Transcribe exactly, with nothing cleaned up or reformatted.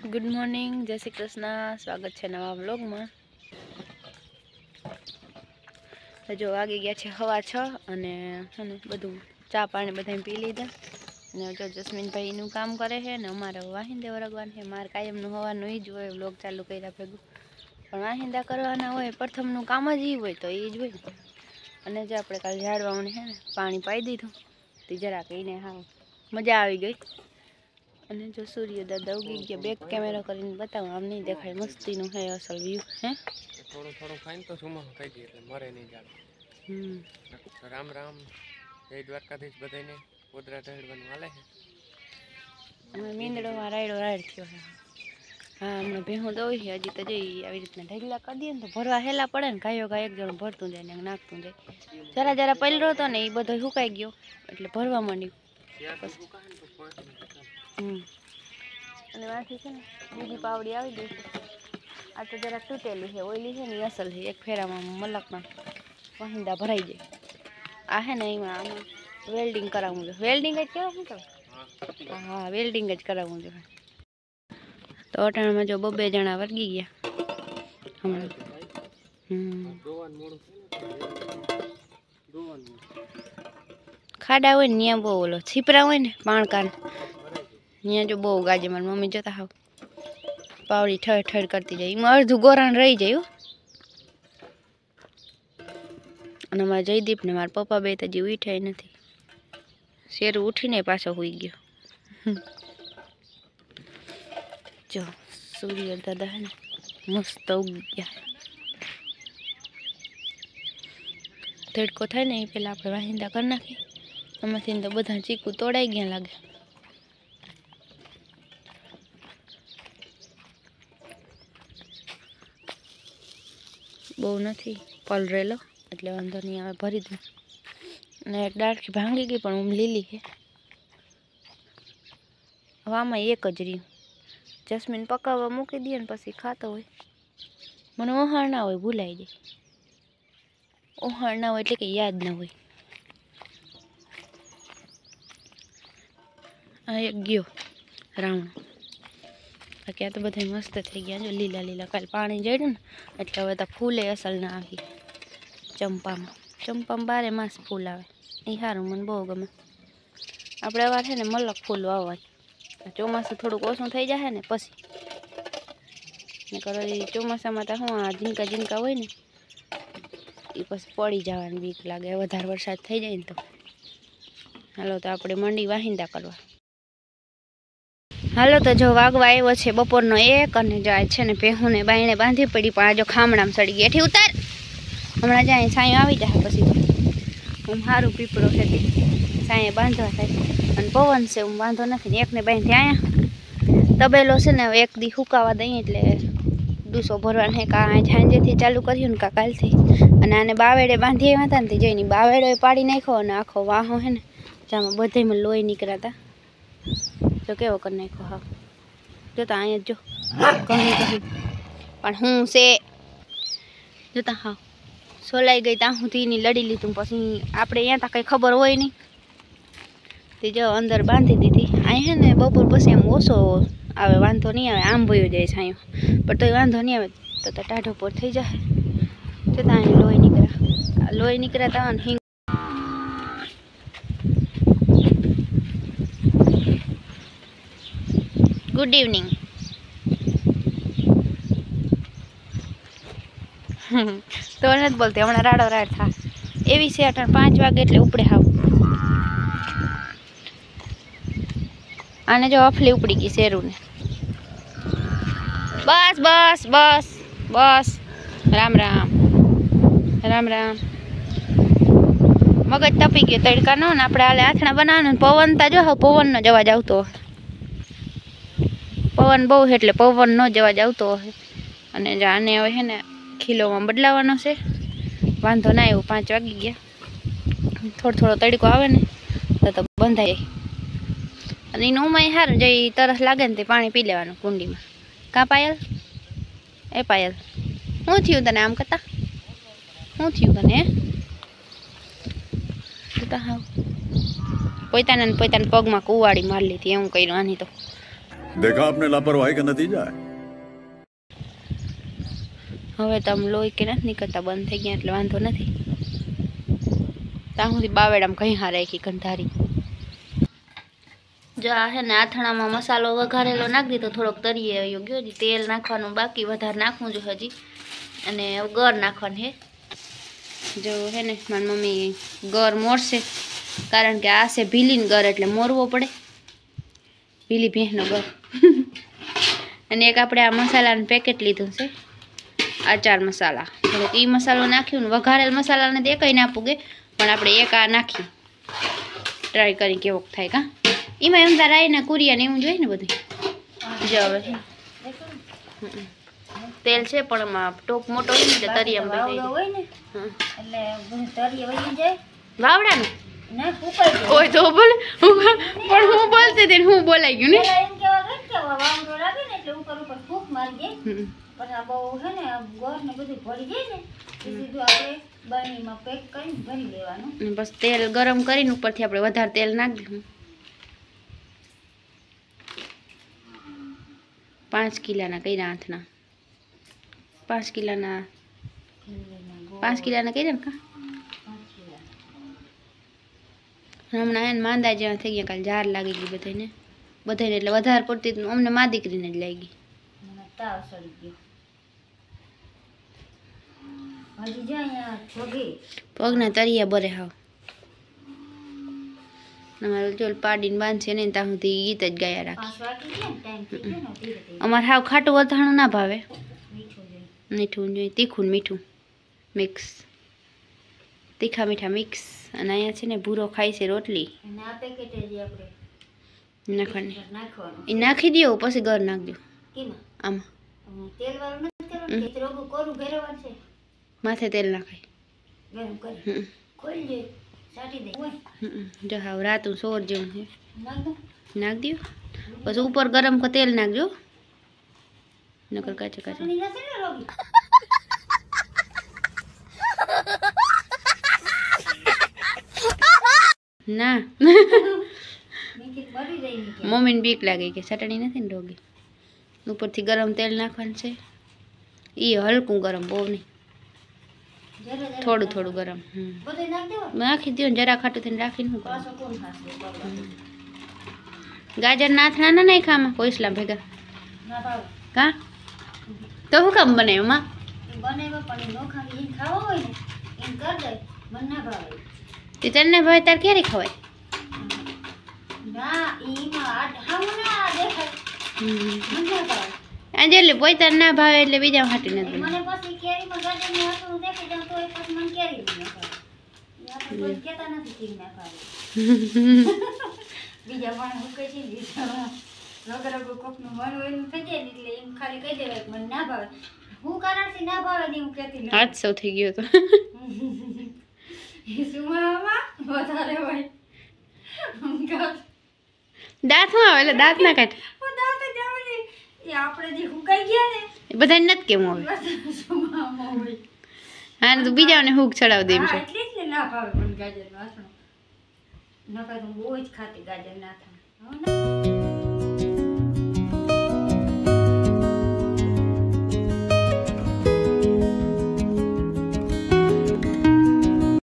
Good morning, जय श्री कृष्ण। स्वागत है नवा व्लॉग में। तो जो आगे गया है हवा छ अने बधु चा पानी बधाई पी लीधा। ने जो जस्मीन भाई नु काम करे है ने अमारे वाहिंदे वरगवान है। मार कायमनु हवारनु ई ज होय व्लॉग चालू कर्या भेगुं, पण वाहिंदा करवाना होय प्रथमनु काम ज ई होय तो ई ज होय। अने जो आपणे काल झाड़वाने है ने पाणी पाई दीधुं ती जरा कईने हाव मजा आवी गई। અને જો સૂર્ય દાદા ઉગી ગયા બેક કેમેરા કરીને બતાવું, આમ નહીં દેખાય, મસ્તીનું હે અસલ વ્યૂ હે। થોડું થોડું ખાઈને તો સુમા ખાઈ દઈએ એટલે મરે નહીં જાણે। હમ રામ રામ, જય દ્વારકાધીશ બધાને। કોદરા ઢળવાનું હાલે છે। અમે મીંદડોમાં રાયડો રાયડ થયો હે। હા, હમણાં ભેહું દોઈ છે હજી તો જઈ આવી રીતના ઢગલા કરી દઈએ ને તો ભરવા હેલા પડે ને, ગાયો ગાય એક જણ ભરતું જાય ને નાખતું જાય। જરા જરા પલરો હતો ને એ બધો સુકાઈ ગયો એટલે ભરવા માંડ્યું। हम्म અને વાથી છે ને બીજી પાવડી આવી ગઈ છે। આ તો જરા તૂટેલી છે, ઓઈલી છે ને અસલ છે। એક ફેરામાં મલકમાં વાહિંદા ભરાઈ જાય। આ હે ને એમાં આમાં વેલ્ડિંગ કરાવવું જોઈએ। વેલ્ડિંગ જ કેવું શું કહે? હા, વેલ્ડિંગ જ કરાવવું જોઈએ। તો અટાણામાં જો બબે જણા વર્ગી ગયા હમણાં। હમ ખાડા હોય ને ત્યાં બહુ ઓલો છીપરા હોય ને પાણકા ત્યાં જો બહુ ગાજે। મારી મમ્મી જોતા હાવ પાવડી ઠર ઠર કરતી જાય, એમાં અડધું ગોરાણ રહી જાય। અને મારા જયદીપ ને મારા પપ્પા બે તો હજી ઉઠ્યા નથી। શેરું ઉઠીને પાછો હોઈ ગયો। જો સૂર્ય દાદા હે ને મસ્ત ઉગી ગયા। તડકો થાય ને એ પેલા આપણે વાહિંદા કરી નાખીએ। આમાંથી તો બધા ચીકુ તોડાઈ ગયા લાગે। બહુ નથી પલરેલો એટલે વાંધો નહીં આવે, ભરી દઉં। અને એક ડાળખી ભાંગી ગઈ પણ હું લીલી છે। હવે આમાં એક જ રહ્યું। જસ્મીન પકાવવા મૂકી દઈએ ને પછી ખાતો હોય। મને ઓહાણ ના હોય, ભૂલાઈ જાય। ઓહાણ ના હોય એટલે કે યાદ ના હોય। આ એક ગયો રાવણો। બાકી આ તો બધા મસ્ત થઈ ગયા। જો લીલા લીલા કાલે પાણી જડ્યું ને એટલે હવે તો ફૂલે અસલ ના આવી। ચંપામાં ચંપામાં બારે માસ ફૂલ આવે, એ સારું, મને બહુ ગમે। આપણે અવાર છે ને મલક ફૂલ વાવવા। ચોમાસું થોડુંક ઓછું થઈ જાય ને પછી ને કરો એ ચોમાસામાં તો શું આ ઝીંકા ઝીંકા હોય ને એ પછી પડી જવાની બીક લાગે વધારે વરસાદ થઈ જાય ને તો। હાલો તો આપણે મંડી વાહિંદા કરવા। હાલો તો જો વાગવા આવ્યો છે બપોરનો એક, અને જાય છે ને ભેહુંને બાયણે બાંધી પડી, પણ આ જો ખામણામાં સડી ગઈ। એઠી ઉતાર, હમણાં જાય સાંયો આવી જાય પછી તો હું સારું પીપળો છે તે સાંયે બાંધવા થાય। અને પવન છે હું વાંધો નથી ને એકને બાંધી અહીંયા તબેલો છે ને એક દી સુકાવા દઈએ એટલે ડૂસો ભરવાને કાં સાંજેથી ચાલુ કર્યું ને કાં કાલથી। અને આને બાવેડે બાંધી આવ્યા હતા ને તે જઈને બાવેડો પાડી નાખ્યો અને આખો વાહો છે ને જેમાં બધામાં લોહી નીકળ્યા હતા। તો કેવો કરી નાખ્યો હા, જોતા અહીંયા જો ઘણી ઘણી પણ હું છે જોતા હા સોલાઈ ગઈ ત્યાં સુધી એની લડી લીધું। પછી આપણે અહીંયા તો કંઈ ખબર હોય નહીં તે જો અંદર બાંધી દીધી। અહીં છે ને બપોર પછી આમ ઓછો આવે, વાંધો નહીં આવે, આમ ભયો જાય છાંયો, પણ તોય વાંધો નહીં આવે। તો તો ટાઢો પર થઈ જાય। જોતા અહીં લોહી નીકળ્યા, લોહી નીકળ્યા તા ને હિંગ। Good evening. તો નથી બોલતી, હમણાં રાડો રાડ થા એવી છે। અટાણ પાંચ વાગે એટલે ઉપડે હાવ। આને જો અફલી ઉપડી ગઈ શેરુને। બસ બસ બસ બસ, રામ રામ રામ રામ। મગજ તપી ગયો તડકાનો ને આપણે હાલે આથણા બનાવવાનું। પવન તા જો પવનનો જ અવાજ આવતો હોય, પવન બહુ એટલે પવનનો જ અવાજ આવતો હોય। અને જો આને હવે છે ને ખીલોમાં બદલાવાનો છે, વાંધો ના આવ્યો। પાંચ વાગી ગયા, થોડો થોડો તડકો આવે ને તો તો બંધાય જાય। અને એનું ઉમાય સારું, જે તરસ લાગે ને તે પાણી પી લેવાનું કુંડીમાં। કાં પાયલ? એ પાયલ શું થયું તને આમ કરતા? શું થયું તને હે? જોતા હાવ પોતાના પોતાના પગમાં કુવાડી મારી લીધી એવું કર્યું આની તો। देखा आपने लापरवाही का नतीजा है। હવે તો આમ લોહી કે નથી નીકળતા બંધ થઈ ગયા એટલે વાંધો નથી. ત્યાં સુધી બાવેડામાં કઈ હા રાખી કંધારી. જો આ હે ને આથણામાં મસાલો વઘારેલો નાખી દીધો, થોડોક તરીએ આવ્યો ગયો. હજી તેલ નાખવાનું બાકી, વધારે નાખવું જો હજી. અને ગર નાખવાનું હે. જો હે ને મારી મમ્મી ગર મોરશે, કારણ કે આ છે ભીલીન ગર એટલે મોરવો પડે. ભીલી ભેંસનો ગર. અને એક આપણે આ મસાલાનું પેકેટ લીધું છે, આચાર મસાલા. હવે એ મસાલો નાખ્યું ને વઘારેલ મસાલાને તો એકઈ ના પૂગે, પણ આપણે એક આ નાખ્યું, ટ્રાય કરી કેવો થાય. કા એમાં એમ તાર આવીને કુરિયા ને એવું જોઈએ ને બધું. જો હવે તેલ છે પણ એમાં ટોપ મોટો હોય ને તરિયામાં વાવડાનું કોઈ તો બોલે, પણ હું બોલતી હતી હું બોલાઈ ગયું ને. બસ તેલ ગરમ કરીને ઉપરથી આપણે વધારે તેલ નાખી દઉં. પાંચ કિલાના કર્યા હાથના, પાંચ કિલાના પાંચ કિલાના કર્યા ને કા હમણાં એને માંદા જેવા થઈ ગયા, કાલે ઝાર લાગી ગઈ બધાને બધાને એટલે વધારે પડતી અમને મા દીકરીને જ લાગી. પગના તરિયા બરે હાવ. અમારે ચોલ પાડીને બાંધશે ને ત્યાં સુધી ગીત જ ગાયા રાખી. અમારે હાવ ખાટું વથાણું ના ભાવે, મીઠું જોઈએ, તીખું મીઠું મિક્સ, તીખા મીઠા મિક્સ. અને અહીંયા છે ને ભૂરો ખાય છે રોટલી નાખવાની, એ નાખી દો પછી ગર નાખજો આમાં. માથે તેલ નાખાય. જો હાવ રાતું સોર જેવું છે, નાખ દો પછી ઉપર ગરમ તેલ નાખજો, નકર કાચે કાચે. ના મમ્મીને બીક લાગે કે ચટણી નથી ને ડોગી. ઉપરથી ગરમ તેલ નાખવાનું છે, એ હલકું ગરમ, બહુ નહીં, થોડું થોડું ગરમ. હમ નાખી દો ને જરા ખાટું થઈને રાખીને શું કરું. ગાજર નાથણા ના નાખ્યા આમાં કોઈસલા ભેગા કા તો શું કામ બને એમાં? તે તને ભાઈ તાર ક્યારે ખવાય? આજે એટલે પોતાને ના ભાવે એટલે બીજા હાટી નથી. હાથ સૌ થઈ ગયો તો દાંત માં આવે એટલે દાંત ના કાઢે. બધા નથી કેમ હવે. હા તું બીજાને હુક ચડાવ દે એમ છે. ગાજર ના બહુ જ ખાતી ગાજર ના થાય.